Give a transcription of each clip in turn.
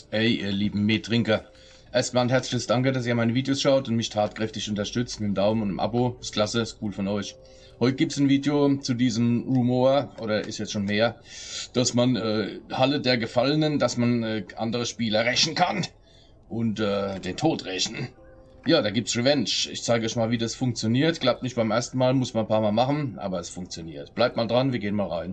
Hey, ihr lieben Mettrinker. Erstmal ein herzliches Danke, dass ihr meine Videos schaut und mich tatkräftig unterstützt mit dem Daumen und dem Abo. Ist klasse, ist cool von euch. Heute gibt es ein Video zu diesem Rumor, oder ist jetzt schon mehr, dass man Halle der Gefallenen, dass man andere Spieler rächen kann und den Tod rächen. Ja, da gibt's Revenge. Ich zeige euch mal, wie das funktioniert. Klappt nicht beim ersten Mal, muss man ein paar Mal machen, aber es funktioniert. Bleibt mal dran, wir gehen mal rein.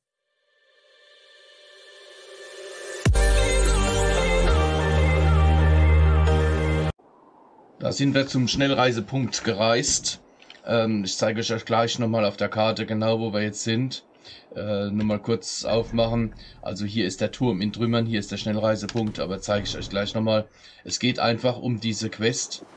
Da sind wir zum Schnellreisepunkt gereist. Ich zeige euch gleich nochmal auf der Karte genau, wo wir jetzt sind. Nur mal kurz aufmachen. Also hier ist der Turm in Trümmern, hier ist der Schnellreisepunkt, aber zeige ich euch gleich nochmal. Es geht einfach um diese Quest.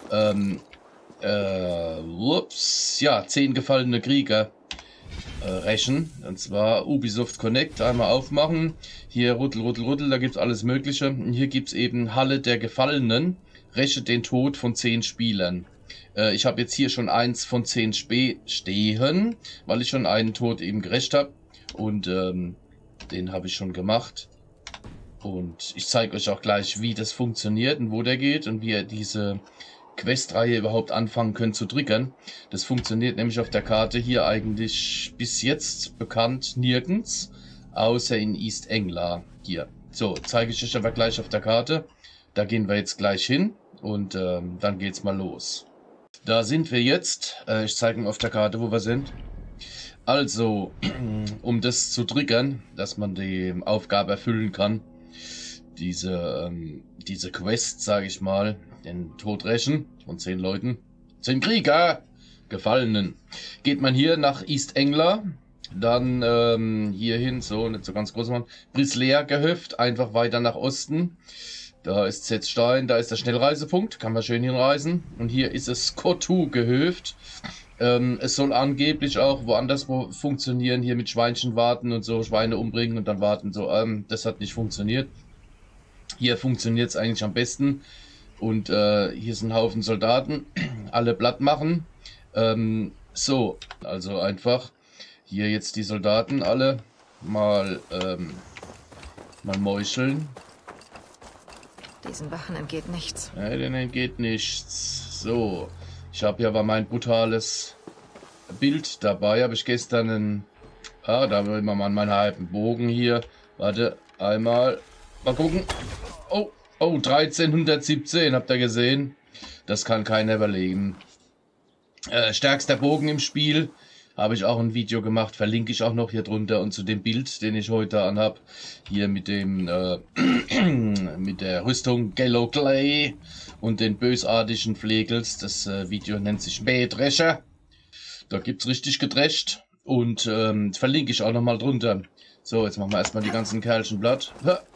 Ja, 10 gefallene Krieger rächen. Und zwar Ubisoft Connect, einmal aufmachen. Hier Rüttel, Rüttel, Rüttel, da gibt es alles Mögliche. Und hier gibt es eben Halle der Gefallenen. Räche den Tod von 10 Spielern. Ich habe jetzt hier schon 1 von 10 stehen, weil ich schon einen Tod eben gerächt habe. Und den habe ich schon gemacht. Und ich zeige euch auch gleich, wie das funktioniert und wo der geht und wie ihr diese Questreihe überhaupt anfangen könnt zu triggern. Das funktioniert nämlich auf der Karte hier eigentlich bis jetzt bekannt nirgends, außer in East Anglia hier. So, zeige ich euch aber gleich auf der Karte. Da gehen wir jetzt gleich hin und dann geht's mal los. Da sind wir jetzt. Ich zeige Ihnen auf der Karte, wo wir sind. Also, um das zu triggern, dass man die Aufgabe erfüllen kann, diese Quest, sage ich mal, den Tod rächen von 10 Leuten, 10 Krieger, Gefallenen, geht man hier nach East Anglia, dann hier hin, so, nicht so ganz groß machen, Brislea Gehöft, einfach weiter nach Osten. Da ist Z-Stein, da ist der Schnellreisepunkt, kann man schön hinreisen. Und hier ist es Kotu Gehöft. Es soll angeblich auch woanders funktionieren, hier mit Schweinchen warten und so, Schweine umbringen und dann warten. So, das hat nicht funktioniert. Hier funktioniert es eigentlich am besten. Und hier sind ein Haufen Soldaten, alle platt machen. So, also einfach hier jetzt die Soldaten alle mal meucheln. Diesen Wachen entgeht nichts. Ja, denen entgeht nichts. So, ich habe ja aber mein brutales Bild dabei. Habe ich gestern einen... da will man mal meinen halben Bogen hier. Warte, einmal. Mal gucken. Oh, 1317, habt ihr gesehen? Das kann keiner überlegen. Stärkster Bogen im Spiel. Habe ich auch ein Video gemacht, verlinke ich auch noch hier drunter und zu dem Bild, den ich heute anhab, hier mit dem mit der Rüstung Gallow Clay und den bösartigen Flegels. Das Video nennt sich Mähdrescher. Da gibt's richtig gedrescht und verlinke ich auch noch mal drunter. So, jetzt machen wir erstmal die ganzen Kerlchen platt.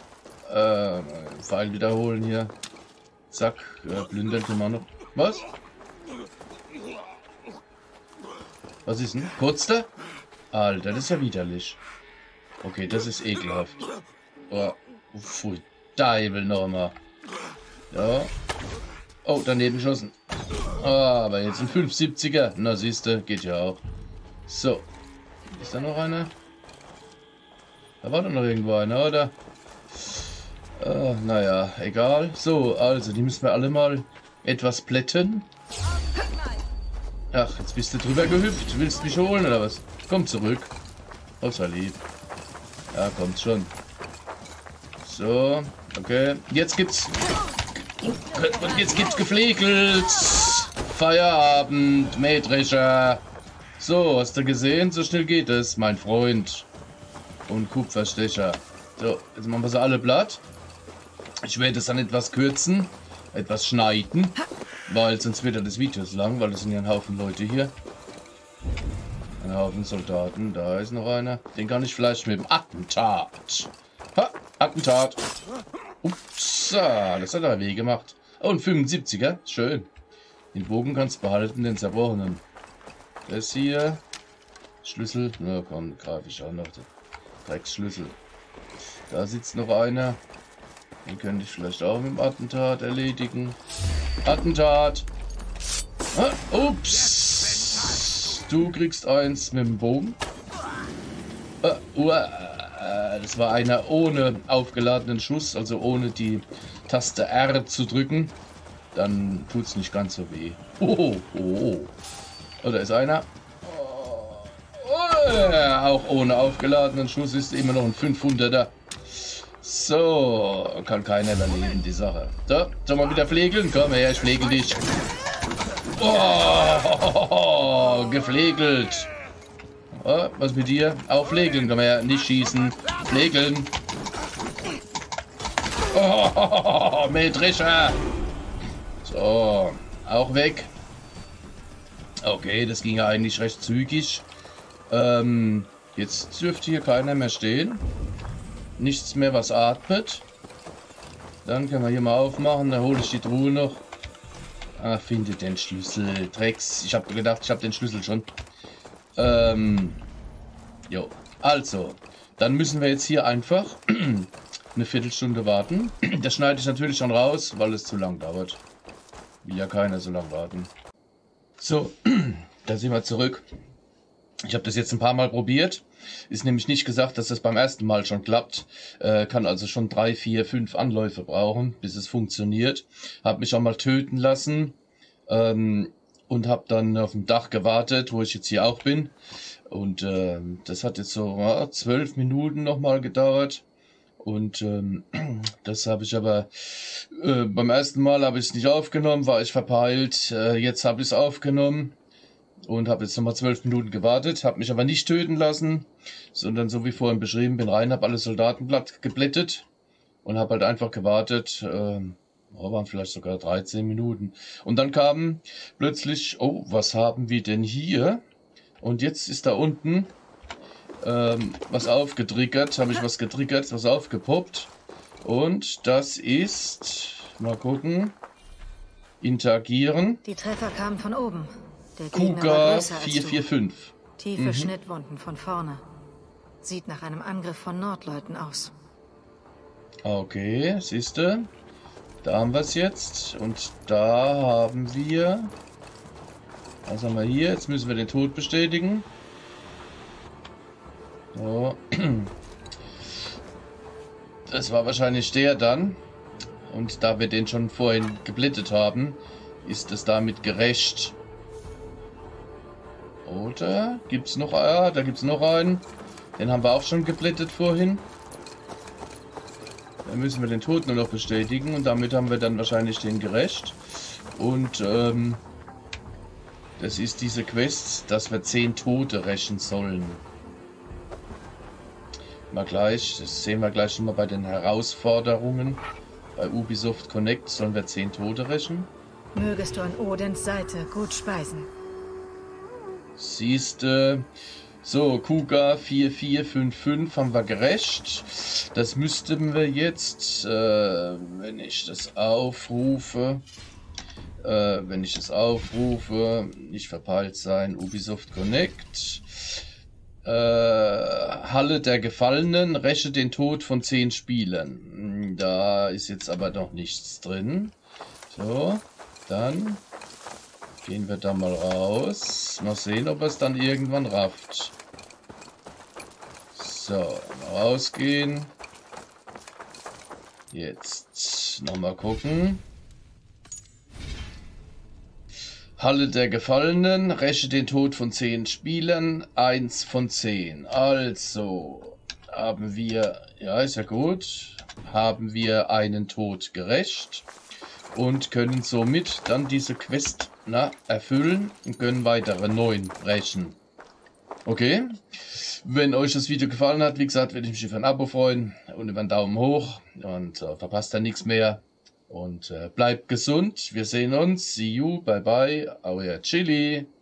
Pfeil wiederholen hier. Zack, plündern wir mal noch. Was? Was ist denn? Kurzter? Alter, das ist ja widerlich. Okay, das ist ekelhaft. Oh, pfui, Deibel nochmal. Ja. Oh, daneben geschossen. Aber jetzt ein 570er. Na, siehste, geht ja auch. So. Ist da noch einer? Da war doch noch irgendwo einer, oder? Naja, egal. So, also, die müssen wir alle mal etwas plätten. Ach, jetzt bist du drüber gehüpft. Willst mich holen oder was? Komm zurück. Oh, sei lieb. Ja, kommt schon. So, okay. Jetzt gibt's gepflegelt. Feierabend, Mähdrescher. So, hast du gesehen? So schnell geht es, mein Freund. Und Kupferstecher. So, jetzt machen wir sie alle platt. Ich werde es dann etwas kürzen. Etwas schneiden. Weil sonst wird ja das Video so lang, weil es sind ja ein Haufen Leute hier. Ein Haufen Soldaten. Da ist noch einer. Den kann ich vielleicht mit dem Attentat. Ha! Attentat! Ups! Das hat er weh gemacht. Oh, ein 75er. Schön. Den Bogen kannst du behalten, den zerbrochenen. Das hier. Schlüssel. Na komm, greife ich auch noch. Den Drecksschlüssel. Da sitzt noch einer. Den könnte ich vielleicht auch mit dem Attentat erledigen. Attentat! Ups! Du kriegst eins mit dem Bogen. Das war einer ohne aufgeladenen Schuss, also ohne die Taste R zu drücken. Dann tut es nicht ganz so weh. Oh, oh. Oh, da ist einer. Auch ohne aufgeladenen Schuss ist immer noch ein 500er. So, kann keiner überleben, die Sache. So, soll man wieder pflegeln? Komm her, ich pflegel dich. Oh, geflegelt. Oh, was mit dir? Auch pflegeln, komm her, nicht schießen. Pflegeln. Oh, Mähdrescher. So, auch weg. Okay, das ging ja eigentlich recht zügig. Jetzt dürfte hier keiner mehr stehen. Nichts mehr, was atmet. Dann können wir hier mal aufmachen. Dann hole ich die Truhe noch. Ah, finde den Schlüssel. Drecks. Ich habe gedacht, ich habe den Schlüssel schon. Jo. Also, dann müssen wir jetzt hier einfach eine Viertelstunde warten. Das schneide ich natürlich schon raus, weil es zu lang dauert. Will ja keiner so lang warten. So, da sind wir zurück. Ich habe das jetzt ein paar Mal probiert. Ist nämlich nicht gesagt, dass das beim ersten Mal schon klappt. Kann also schon 3, 4, 5 Anläufe brauchen, bis es funktioniert. Habe mich auch mal töten lassen und habe dann auf dem Dach gewartet, wo ich jetzt hier auch bin. Und das hat jetzt so 12 Minuten nochmal gedauert. Und das habe ich aber beim ersten Mal habe ich es nicht aufgenommen, war ich verpeilt. Jetzt habe ich es aufgenommen. Und habe jetzt nochmal 12 Minuten gewartet, habe mich aber nicht töten lassen, sondern so wie vorhin beschrieben, bin rein, habe alle Soldatenblatt geblättet und habe halt einfach gewartet, waren vielleicht sogar 13 Minuten. Und dann kam plötzlich, oh, was haben wir denn hier? Und jetzt ist da unten was aufgetriggert, habe ich was getriggert, was aufgepoppt. Und das ist, mal gucken, interagieren. Die Treffer kamen von oben. Der Gegner war Kuga größer als du. 445. Tiefe Schnittwunden von vorne. Sieht nach einem Angriff von Nordleuten aus. Okay, siehste. Da haben wir es jetzt. Und da haben wir... Was haben wir hier? Jetzt müssen wir den Tod bestätigen. So. Das war wahrscheinlich der dann. Und da wir den schon vorhin geblättet haben, ist es damit gerecht. Oder gibt's noch einen? Ja, da gibt's noch einen. Den haben wir auch schon geblättet vorhin. Dann müssen wir den Tod nur noch bestätigen und damit haben wir dann wahrscheinlich den gerecht. Und das ist diese Quest, dass wir 10 Tote rächen sollen. Mal gleich, das sehen wir gleich schon mal bei den Herausforderungen. Bei Ubisoft Connect sollen wir 10 Tote rächen. Mögest du an Odins Seite gut speisen. Siehste, so, Kuga 4455 haben wir gerecht. Das müssten wir jetzt, wenn ich das aufrufe, nicht verpeilt sein, Ubisoft Connect, Halle der Gefallenen, räche den Tod von 10 Spielern. Da ist jetzt aber noch nichts drin. So, dann... Gehen wir da mal raus. Mal sehen, ob es dann irgendwann rafft. So, mal rausgehen. Jetzt nochmal gucken. Halle der Gefallenen. Räche den Tod von 10 Spielern. 1 von 10. Also haben wir... Ja, ist ja gut. Haben wir einen Tod gerächt. Und können somit dann diese Quest erfüllen und können weitere 9 brechen. Okay. Wenn euch das Video gefallen hat, wie gesagt, würde ich mich über ein Abo freuen und über einen Daumen hoch. Und verpasst dann nichts mehr. Und bleibt gesund. Wir sehen uns. See you. Bye bye. Euer Chili.